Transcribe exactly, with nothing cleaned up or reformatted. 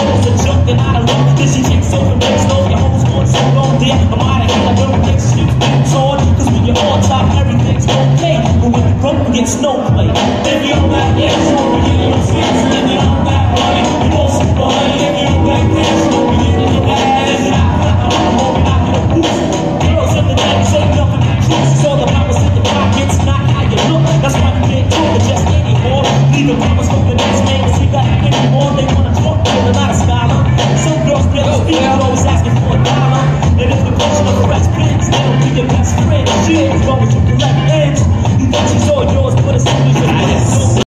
hoes are junk and I don't know. This shit takes over the next door. Your hoes going so long there. I'm out of here, I don't think shit gets on. Cause when you're on top, everything's okay. But when you're broke, you get no play. If you don't got yes, over here, you're six. If you don't got money, you want some money. If you